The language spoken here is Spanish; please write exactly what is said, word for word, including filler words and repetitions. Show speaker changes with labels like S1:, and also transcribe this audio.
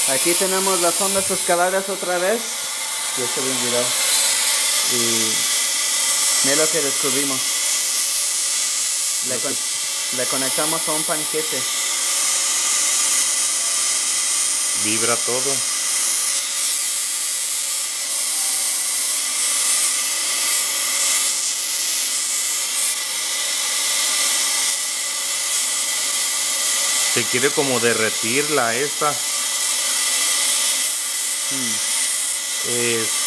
S1: Aquí tenemos las ondas escalares otra vez. Yo subí un video. Y mira lo que descubrimos. Le, con le conectamos a un Pen Keshe.
S2: Vibra todo. Se quiere como derretir la esta.
S1: Hmm.
S2: Es